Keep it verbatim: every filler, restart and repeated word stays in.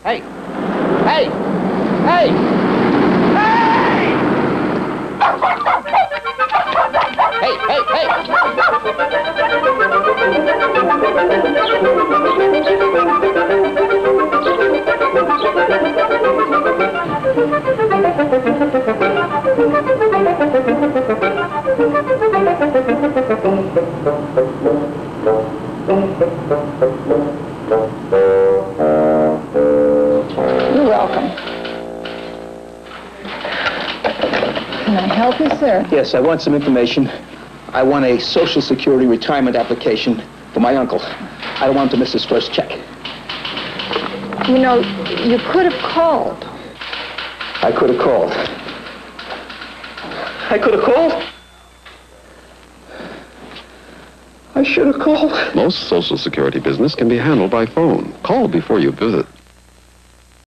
Hey! Hey! Hey! Hey! Hey, hey, hey! You're welcome. Can I help you, sir? Yes, I want some information. I want a Social Security retirement application for my uncle. I don't want him to miss his first check. You know, you could have called. I could have called. I could have called? I should have called. Most Social Security business can be handled by phone. Call before you visit.